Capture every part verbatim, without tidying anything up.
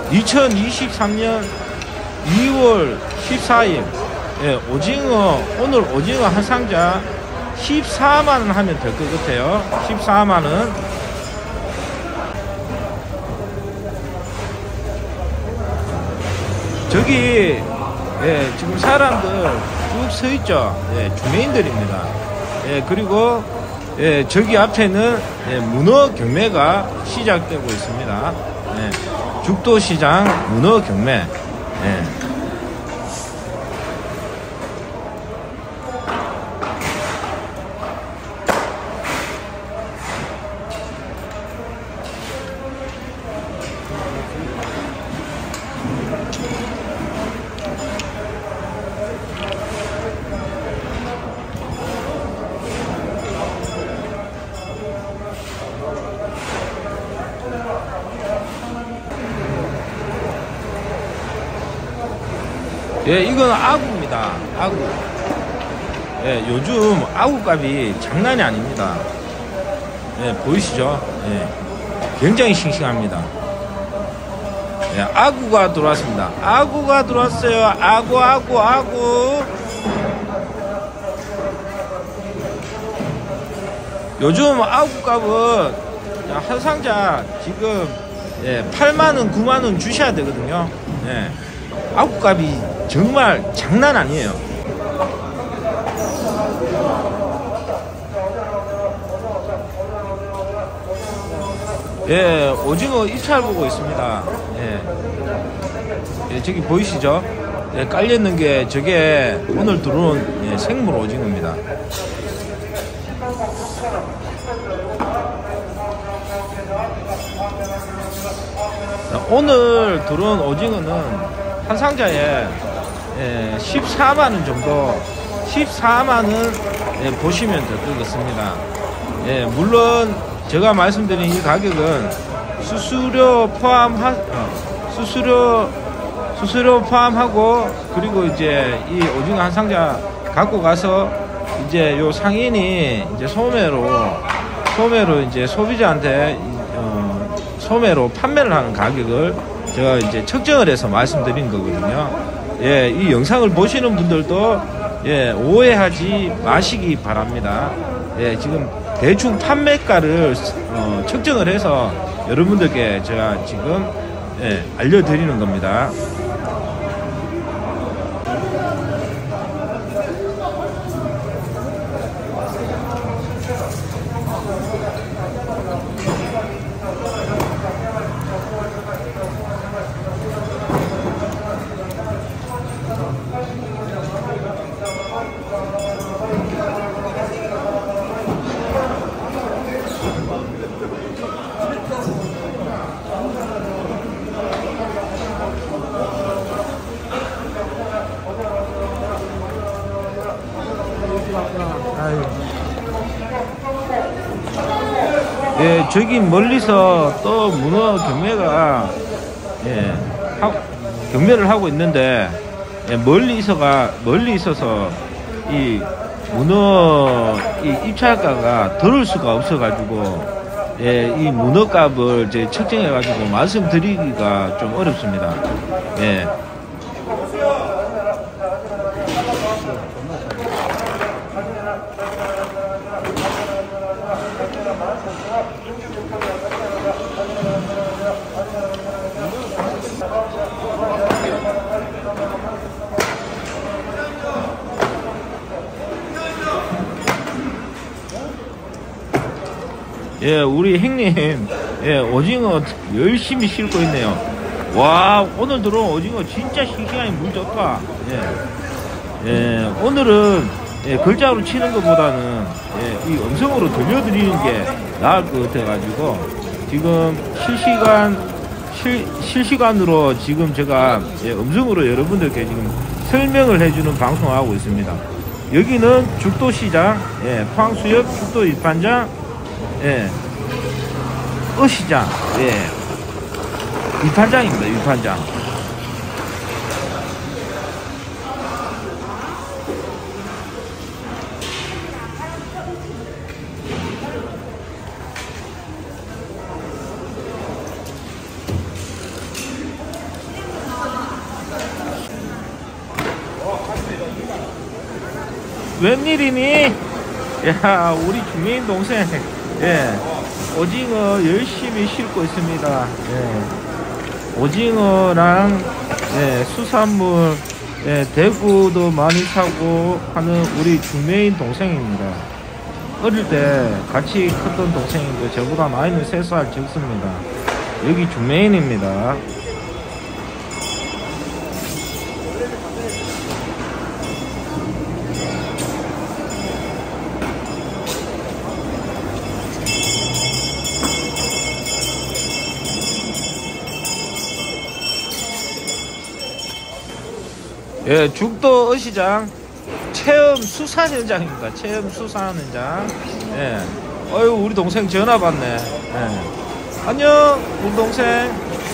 이천이십삼 년 이월 십사일 예, 오징어 오늘 오징어 한 상자 십사만 원 하면 될 것 같아요. 십사만 원. 저기 예, 지금 사람들 쭉 서 있죠. 예, 주민들입니다. 예, 그리고 예, 저기 앞에는 예, 문어 경매가 시작되고 있습니다. 예, 죽도시장 문어 경매. 예. 예, 이건 아구입니다. 아구. 예, 요즘 아구값이 장난이 아닙니다. 예, 보이시죠? 예, 굉장히 싱싱합니다. 예, 아구가 들어왔습니다. 아구가 들어왔어요. 아구, 아구, 아구. 요즘 아구값은 한 상자 지금 예, 팔만 원, 구만 원 주셔야 되거든요. 예, 아구값이 정말 장난 아니에요. 예, 오징어 입찰 보고 있습니다. 예, 예, 저기 보이시죠? 예, 깔려있는 게 저게 오늘 들어온 예, 생물 오징어입니다. 오늘 들어온 오징어는 한 상자에 예, 십사만 원 정도, 십사만 원 예, 보시면 될 것 같습니다. 예, 물론 제가 말씀드린 이 가격은 수수료 포함하, 어, 수수료 수수료 포함하고, 그리고 이제 이 오징어 한 상자 갖고 가서 이제 요 상인이 이제 소매로 소매로 이제 소비자한테 어, 소매로 판매를 하는 가격을 제가 이제 측정을 해서 말씀드린 거거든요. 예, 이 영상을 보시는 분들도 예, 오해하지 마시기 바랍니다. 예, 지금 대충 판매가를 어, 측정을 해서 여러분들께 제가 지금 예, 알려드리는 겁니다. 예, 저기 멀리서 또 문어 경매가 예, 하, 경매를 하고 있는데 예, 멀리 있어가 멀리 있어서 이 문어 이 입찰가가 들을 수가 없어가지고 예, 이 문어 값을 이제 측정해가지고 말씀드리기가 좀 어렵습니다. 예. 예, 우리 형님, 예, 오징어 열심히 싣고 있네요. 와, 오늘 들어온 오징어 진짜 싱싱하니 물 좋다. 예, 예, 오늘은 예, 글자로 치는 것보다는 예, 이 음성으로 들려드리는 게 나을 것 같아가지고 지금 실시간 실, 실시간으로 지금 제가 예, 음성으로 여러분들께 지금 설명을 해주는 방송을 하고 있습니다. 여기는 죽도시장, 예, 포항수협 죽도 입판장, 예, 어시장, 예, 위판장입니다. 위판장. 웬일이니? 야, 우리 중매인 동생, 예, 오징어 열심히 싣고 있습니다. 예, 오징어랑, 예, 수산물, 예, 대구도 많이 사고 하는 우리 중매인 동생입니다. 어릴 때 같이 컸던 동생인데 저보다 나이는 세 살 적습니다. 여기 중매인입니다. 예, 죽도 어시장 체험 수산 현장입니다. 체험 수산 현장. 예. 어유 우리 동생 전화 받네. 예. 안녕, 우리 동생.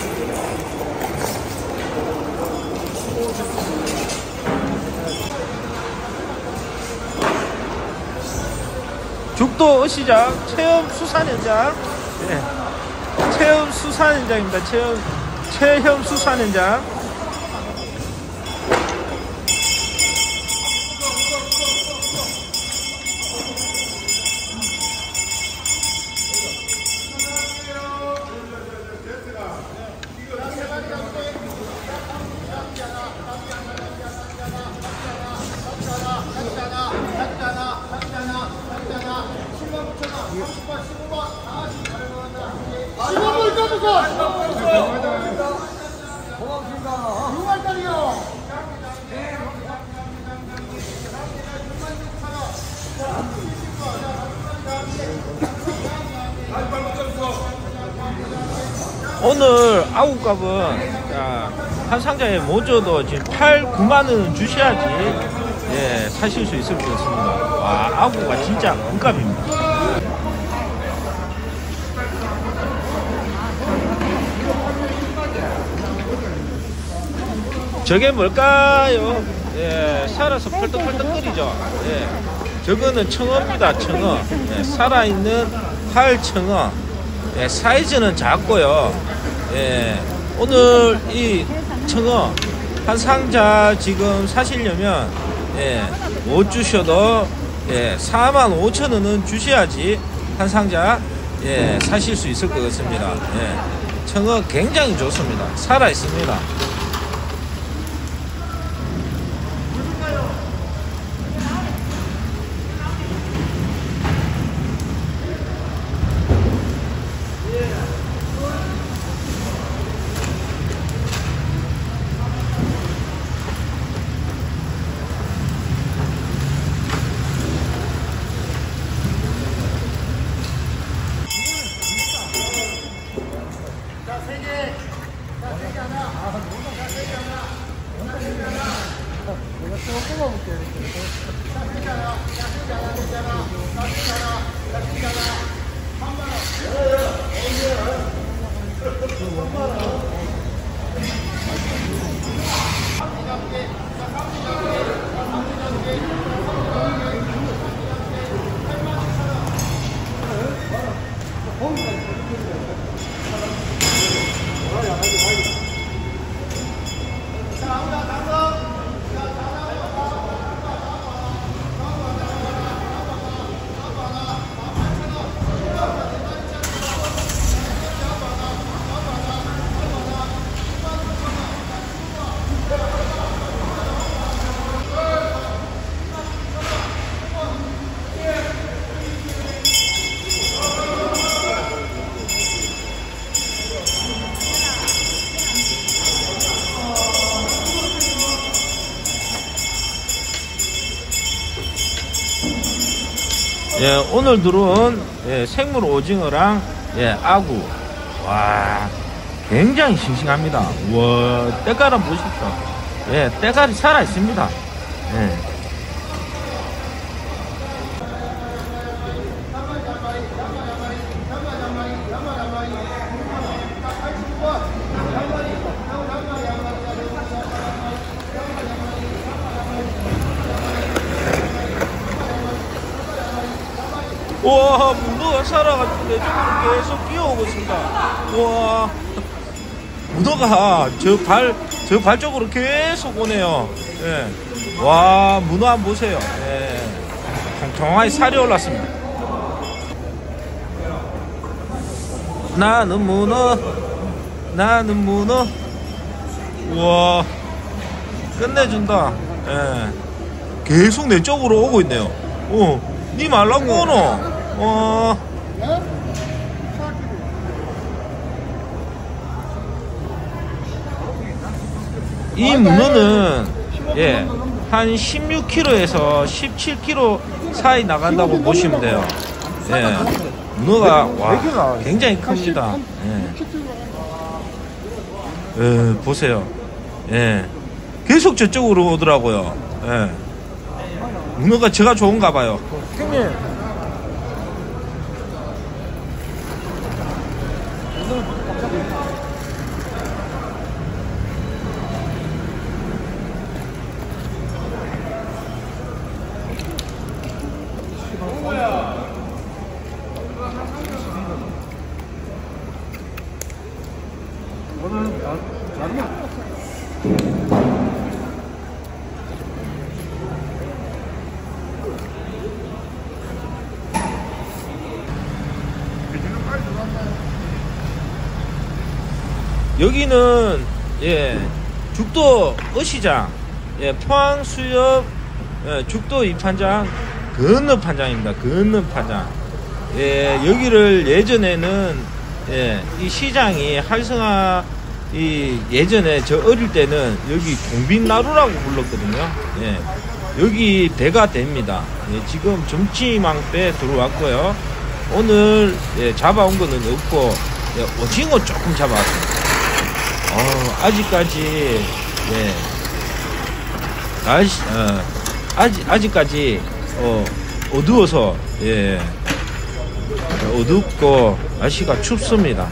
죽도 어시장 체험 수산 현장. 예. 체험 수산 현장입니다. 체험 체험 수산 현장. 오늘 아구값은 한 상자에 모조도 지금 팔, 구만 원 주셔야지 예, 사실 수 있을 것 같습니다. 와, 아구가 진짜 금값입니다. 저게 뭘까요? 예, 살아서 펄떡펄떡거리죠. 예, 저거는 청어입니다. 청어. 예, 살아있는 활청어. 예, 사이즈는 작고요. 예, 오늘 이 청어 한 상자 지금 사시려면 예, 못 주셔도 예, 사만 오천 원은 주셔야지 한 상자 예, 사실 수 있을 것 같습니다. 예, 청어 굉장히 좋습니다. 살아 있습니다. 예, 오늘 들어온 예, 생물 오징어랑 예, 아구. 와, 굉장히 싱싱합니다. 와, 때깔 한번 보십시오. 예, 때깔이 살아 있습니다. 예. 우와, 문어가 살아가지고 내 쪽으로 계속 뛰어오고 있습니다. 우와, 문어가 저 발, 저 발 쪽으로 계속 오네요. 예. 와, 문어 한번 보세요. 예. 통통하게 살이 올랐습니다. 나는 문어, 나는 문어. 우와, 끝내준다. 예. 계속 내 쪽으로 오고 있네요. 어, 니 말라고 오노. 어. 이 문어는 예, 한 십육 킬로그램에서 십칠 킬로그램 사이 나간다고 보시면 돼요. 예, 문어가 와 굉장히 큽니다. 예. 예, 보세요. 예, 계속 저쪽으로 오더라고요. 예. 문어가 제가 좋은가 봐요. 형님. 여기는 예 죽도 어시장, 예 포항 수협 예, 죽도 이판장 건너 판장입니다. 건너 판장. 예 여기를 예전에는 예 이 시장이 활성화 이 예전에 저 어릴 때는 여기 동빛나루라고 불렀거든요. 예 여기 배가 됩니다. 예, 지금 점치망배 들어왔고요. 오늘 예, 잡아온 거는 없고 예, 오징어 조금 잡아왔습니다. 어, 아직까지, 예, 날씨, 어, 아직, 아직까지, 어, 어두워서, 예, 어둡고, 날씨가 춥습니다.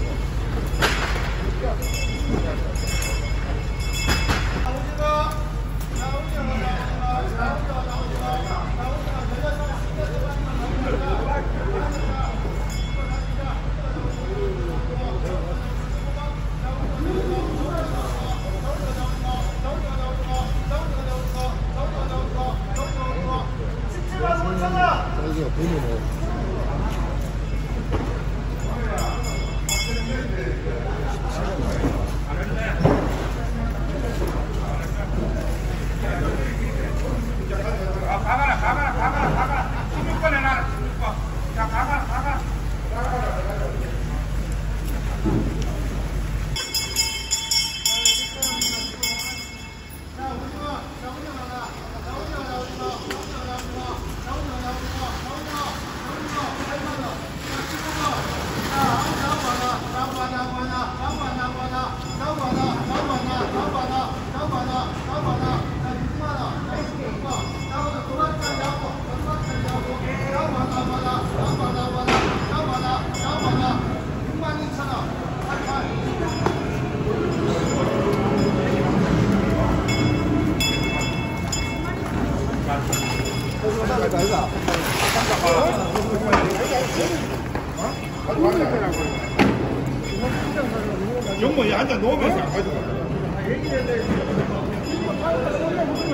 가가라 가가라 가가라 가가라 십육 번 해놔라 십육 번. 자 가가라 가가라. 영모 이 앉아 놓으면서 안 가져가.